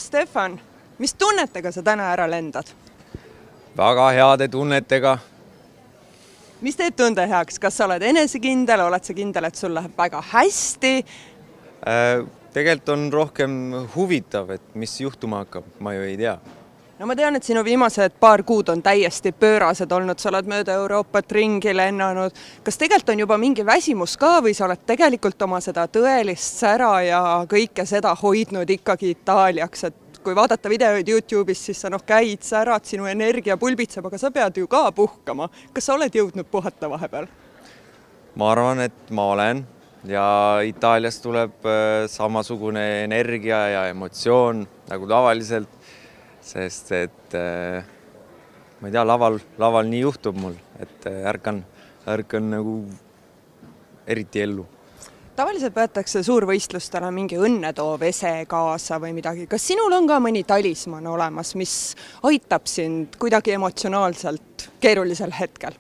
Stefan, mis tunnetega sa täna ära lendad? Väga heade tunnetega. Mis teeb tunde heaks? Kas sa oled enesekindel, oled sa kindel, et sul läheb väga hästi? Tegelikult on rohkem huvitav, et mis juhtuma hakkab, ma ju ei tea. No ma tean, et sinu viimased paar kuud on täiesti pöörased olnud, sa oled mööda Euroopat ringi lennanud. Kas tegelikult on juba mingi väsimus ka või sa oled tegelikult oma seda tõelist sära ja kõike seda hoidnud ikkagi Itaaliaks, et kui vaadata videoid YouTube'is, siis sa käid, särad, sinu energia pulbitseb, aga sa pead ju ka puhkama. Kas sa oled jõudnud puhata vahepeal? Ma arvan, et ma olen ja Itaalias tuleb samasugune energia ja emotsioon nagu tavaliselt, sest et ma ei tea, laval nii juhtub mul, et ärkan nagu eriti ellu. Tavaliselt võetakse suurvõistlustele mingi õnnetoov ese kaasa või midagi. Kas sinul on ka mõni talisman olemas, mis aitab sind kuidagi emotsionaalselt keerulisel hetkel?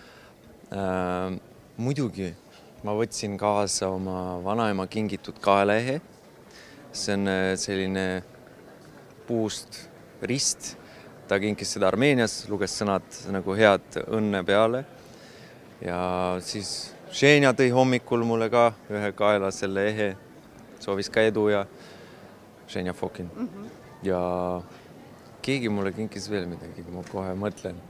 Muidugi. Ma võtsin kaasa oma vanaema kingitud kaelaehe. See on selline puust rist. Ta kinkis seda Armeenias, luges sõnad nagu head õnne peale. Ja siis Ženja tõi hommikul mulle ka ühe kaela selle ehe, soovis ka edu ja Ženja Fokin. Ja keegi mulle kinkis veel midagi, kui ma kohe mõtlen.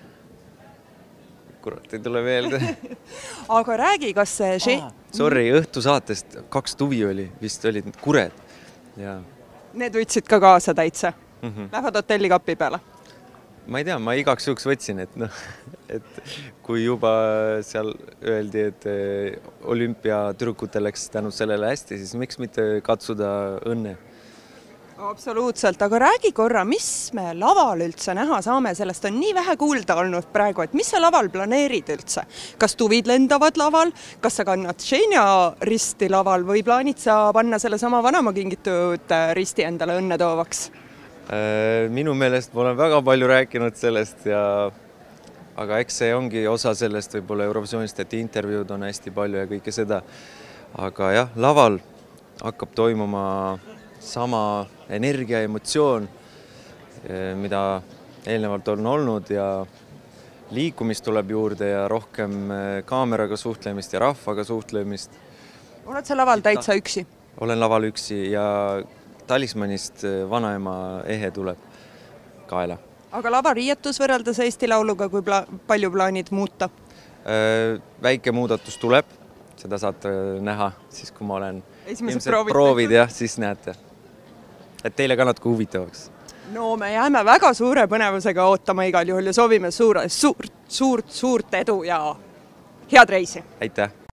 Kurat, ei tule meelde. Aga räägi, kas see... Sorry, õhtusaatest 2 tuvi oli, vist olid kured. Ja... Need võtsid ka kaasa täitsa? Lähevad hotellikapi peale? Ma ei tea, ma igaks juhuks võtsin, et kui juba seal öeldi, et olümpiatüdrukutel läks tänu sellele hästi, siis miks mitte katsuda õnne? Absoluutselt, aga räägi korra, mis me laval üldse näha saame, sellest on nii vähe kuulda olnud praegu, et mis sa laval planeerid üldse? Kas tuvid lendavad laval, kas sa kannad Ženja risti laval või plaanid sa panna selle sama vanema kingitud risti endale õnne toovaks? Minu meelest ma olen väga palju rääkinud sellest, aga eks see ongi osa sellest võib-olla Eurovisioonist, et intervjuud on hästi palju ja kõike seda. Aga jah, laval hakkab toimuma sama energia ja emotsioon, mida eelnevalt on olnud ja liikumist tuleb juurde ja rohkem kaameraga suhtlemist ja rahvaga suhtlemist. Oled sa laval täitsa üksi? Olen laval üksi ja talismanist vanaema ehe tuleb kaela. Aga lavariietus võrreldes Eesti Lauluga, kui palju plaanid muuta? Väike muudatus tuleb, seda saate näha, siis kui ma olen esimesed proovid, jah, siis näete. Et teile ka natuke huvitavaks. No me jääme väga suure põnevusega ootama igal juhul ja soovime suurt edu ja head reisi! Aitäh!